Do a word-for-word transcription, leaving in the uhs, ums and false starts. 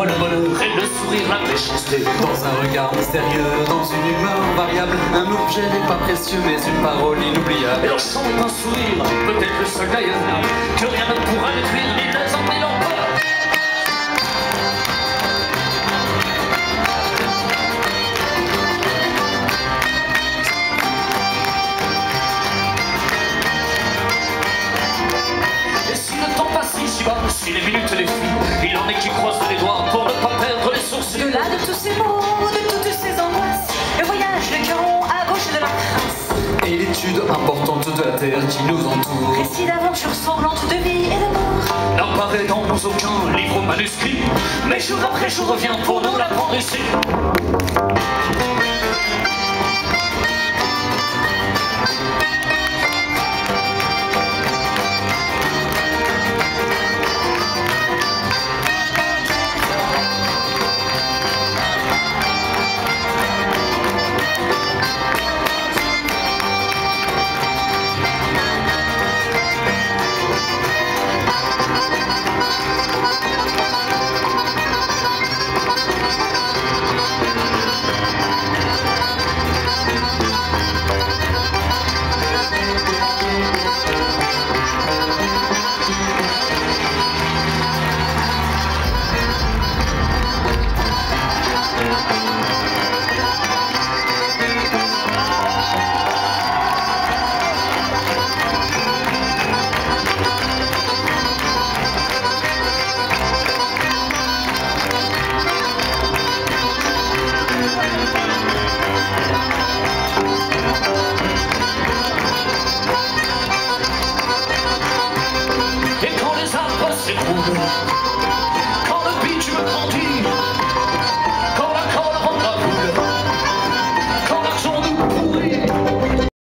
le bonheur et le sourire, la méchanceté. Dans un regard mystérieux, dans une humeur variable, un objet n'est pas précieux mais une parole inoubliable. Et on chante un sourire, peut-être le seul d'ailleurs, que rien ne pourra détruire ni les emmener encore. Si les minutes les fuient, il en est qui croisent les doigts pour ne pas perdre les sourcils. De là de tous ces mots, de toutes ces angoisses, le voyage, le cœur à gauche de la trace. Et l'étude importante de la terre qui nous entoure. Récit d'aventures sanglantes de vie et de mort. N'apparaît dans nos aucun livre manuscrit, mais jour après jour revient pour nous l'apprendre ici.